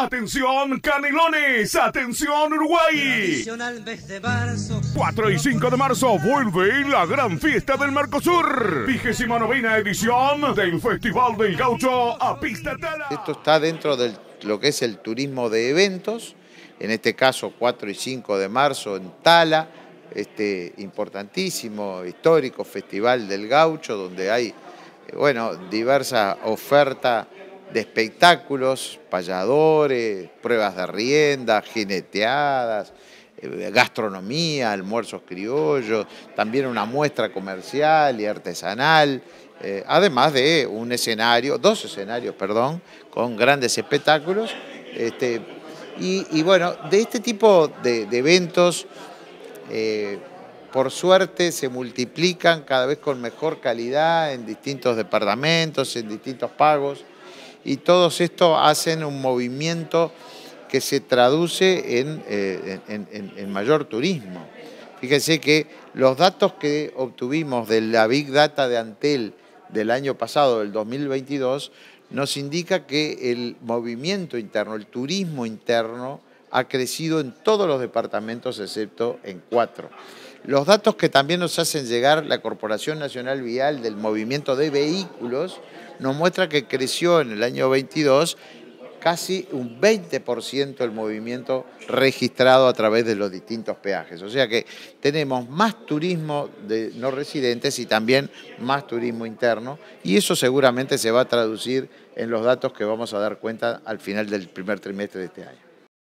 Atención Canelones, atención Uruguay. 4 y 5 de marzo vuelve la gran fiesta del Mercosur. 29ª edición del Festival del Gaucho a Pista Tala. Esto está dentro de lo que es el turismo de eventos, en este caso 4 y 5 de marzo en Tala, este importantísimo, histórico Festival del Gaucho, donde hay diversa oferta de espectáculos, payadores, pruebas de rienda, jineteadas, gastronomía, almuerzos criollos, también una muestra comercial y artesanal, además de dos escenarios, con grandes espectáculos. De este tipo de eventos, por suerte se multiplican cada vez con mejor calidad en distintos departamentos, en distintos pagos, y todos estos hacen un movimiento que se traduce en mayor turismo. Fíjense que los datos que obtuvimos de la Big Data de Antel del año pasado, del 2022, nos indica que el movimiento interno, el turismo interno, ha crecido en todos los departamentos excepto en 4. Los datos que también nos hacen llegar la Corporación Nacional Vial del movimiento de vehículos nos muestra que creció en el año 22 casi un 20% el movimiento registrado a través de los distintos peajes. O sea que tenemos más turismo de no residentes y también más turismo interno, y eso seguramente se va a traducir en los datos que vamos a dar cuenta al final del primer trimestre de este año.